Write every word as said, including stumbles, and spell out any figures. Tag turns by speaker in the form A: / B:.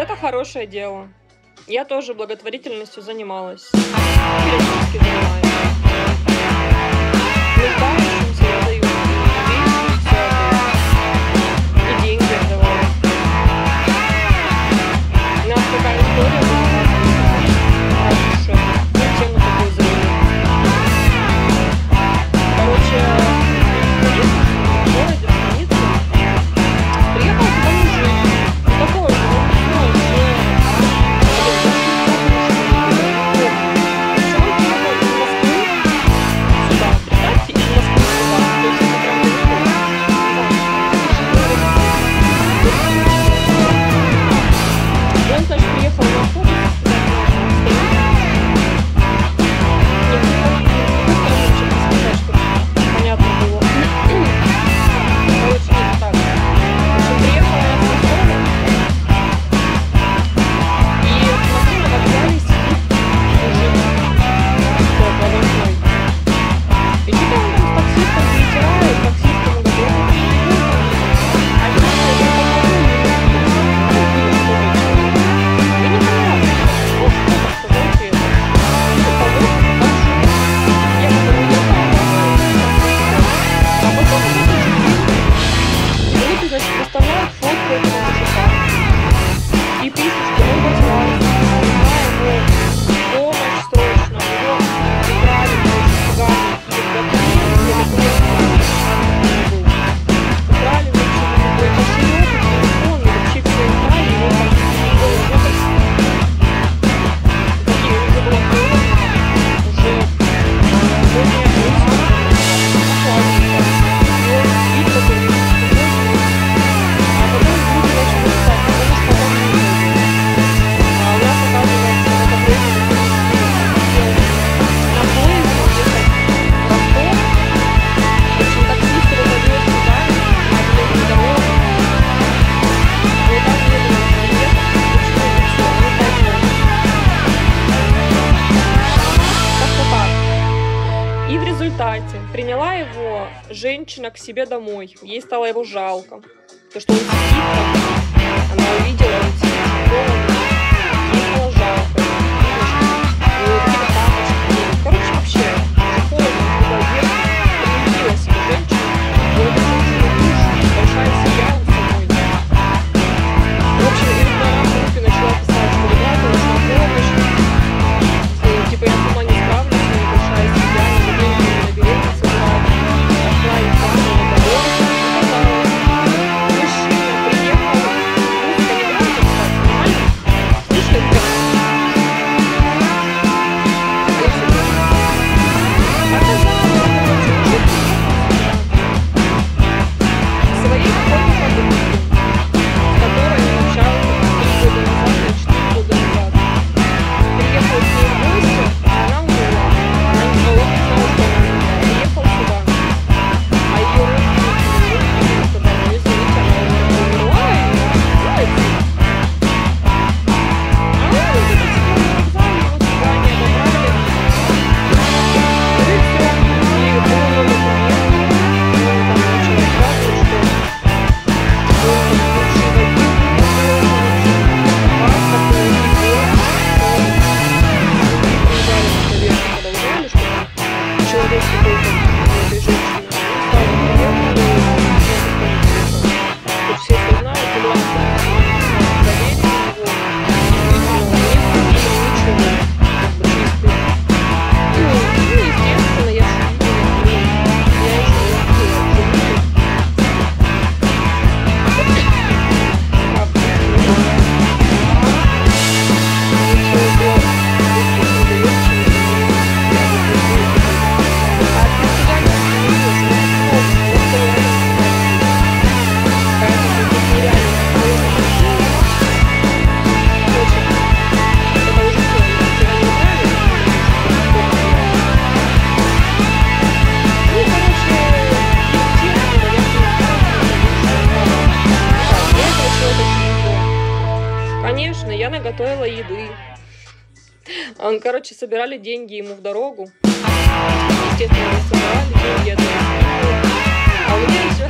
A: это хорошее дело. Я тоже благотворительностью занималась. Периодически занимаюсь. Нуждающимся я даю вещи, всё это. И деньги отдавала. У нас такая история была. Раз уж ну, тему такую завели. Короче, в городе, в станице, приехал туда мужик. Ну, такой же, ну, уже... Он, значит, приехал на автобус, понятно было. Короче, нет, так. В общем, приехала я с Москвы, и смотрю, на вокзале сидит мужик головной. И что-то он там с таксистом перетирает, таксист ему говорит, а я значит, представляют фотку этого мужика и пишут, что он потерялся, нужна ему помощь срочно, его украли, испугали, и украли, в общем, его кошелек, телефон, и вообще все украли, его там было жопость. Такие, у него была холодно, уже сегодня я плюс, охладненько, его вид такой, приняла его женщина к себе домой. Ей стало его жалко. То, что он сидит там, она увидела, он сидит в доме. Ей стало жалко. У него какие-то тапочки. Короче, вообще, уже холодно, туда ехать. Приютила себе женщину. У этой женщины муж, большая семья у самой. В общем, и на группе начала писать, что ребята, нужна помощь. Типа, я сама не справлюсь, у меня большая семья, надо деньги на билеты собирать. Пошла и стала на дорогу, сказала. Мужчина приехал, музыка не громко, кстати, нормально? Слышно, ребята? Оказалось, короче, мужик к своей какой-то подруге, с которой он общался три года назад или четыре года назад. Приехал к ней в гости, она умерла. Она не знала, не знала, что она умерла. Приехал сюда. А ее родственники, родственники сказали, ну извините, она умерла, и знаете. А он вот это сидел на вокзале, его сюда не отобрали. Ну и все. И был новый документ. Он там начал рассказывать, что он бывший водитель, паспорт, и человек какой-то этой женщины стал приехал, и все это знают, и он доверие его, действительно, нет, и ничего, как бы чистый. Ну, ну, естественно, я же видела, я еще не видела, конечно, я наготовила еды. Он, короче, собирали деньги ему в дорогу. Естественно, не собирали деньги, это не скидывала. А у меня еще